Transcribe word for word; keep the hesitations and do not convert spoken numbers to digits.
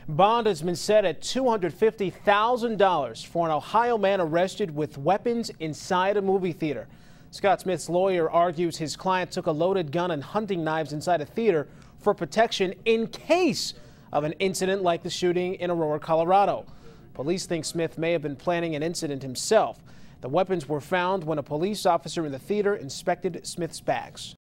Bond has been set at two hundred fifty thousand dollars for an Ohio man arrested with weapons inside a movie theater. Scott Smith's lawyer argues his client took a loaded gun and hunting knives inside a theater for protection in case of an incident like the shooting in Aurora, Colorado. Police think Smith may have been planning an incident himself. The weapons were found when a police officer in the theater inspected Smith's bags.